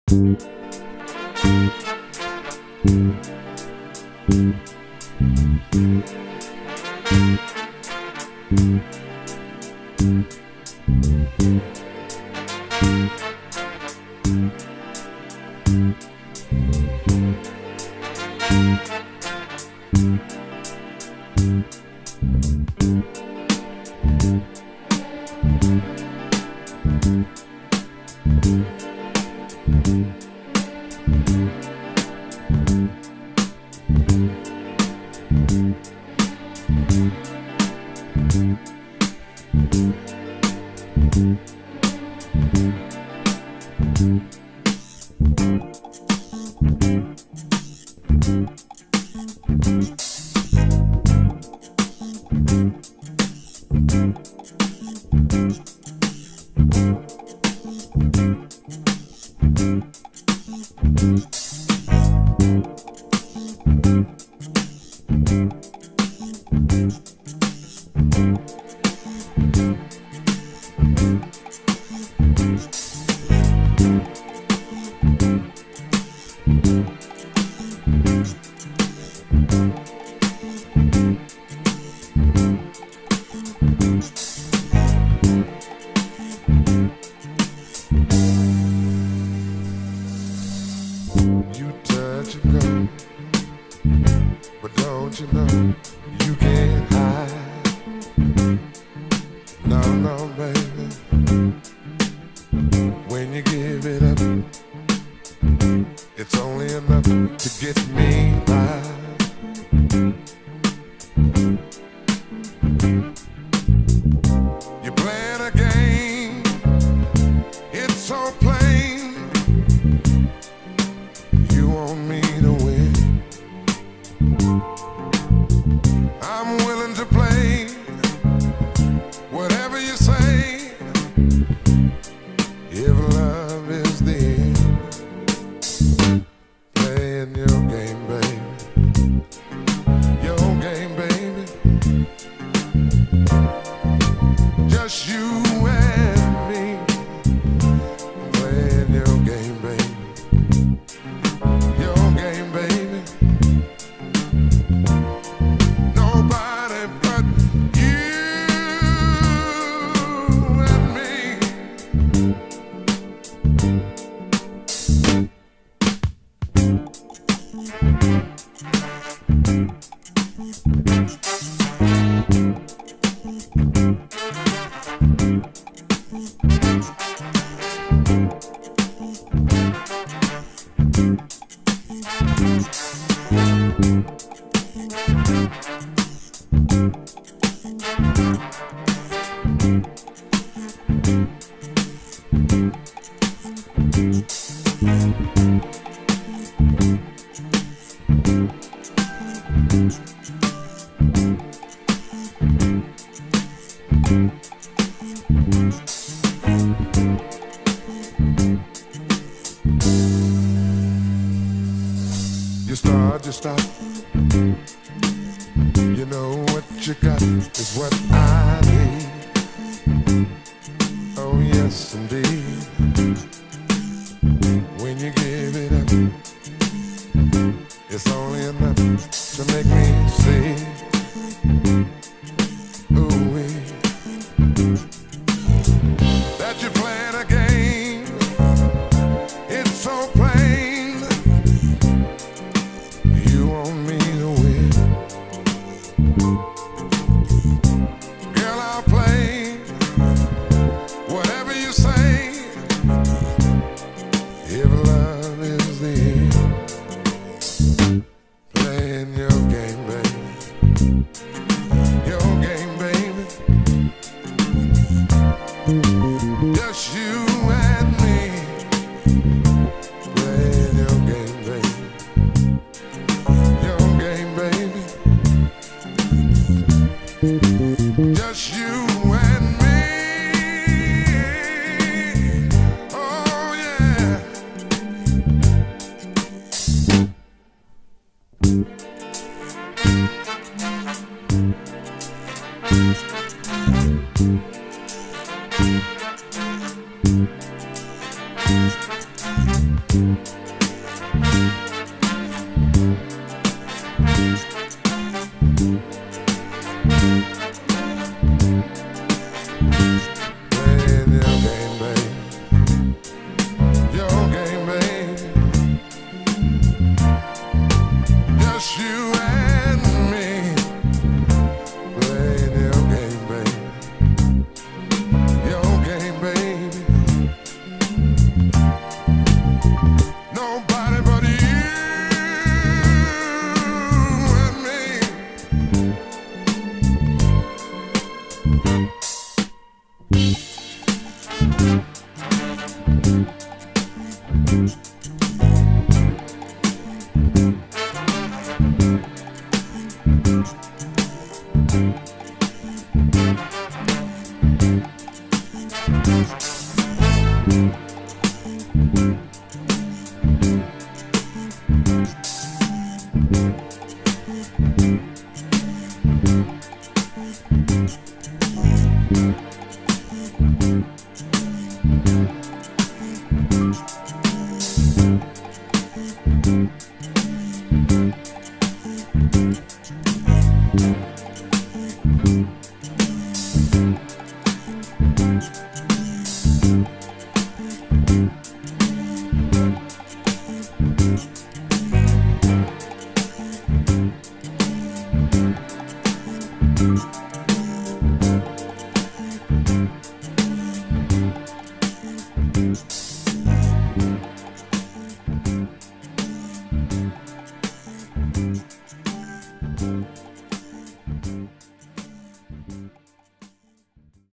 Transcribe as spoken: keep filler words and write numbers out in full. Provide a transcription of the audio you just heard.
You touch and go, but don't you know you can't hide? No, no, baby. When you give it up, it's only enough to get me by. You're playing a game, it's so plain. You want me to win, I'm willing to play whatever you say, if love is the end. Playing your game, baby, your game, baby. Just you and me, playing your game, baby. Your game, baby. Nobody but you and me. You start, you stop. You know what you got is what I need. Oh yes, indeed. When you give it up, it's only enough to make me see. Ooh-wee. That you're playing a game, it's so plain. You want me to win, girl, I'll play whatever you say, if love is the end. Playing your game, baby, your game, baby. Just you and me, playing your game, baby. Your game, baby. Just you and me. Oh yeah. you.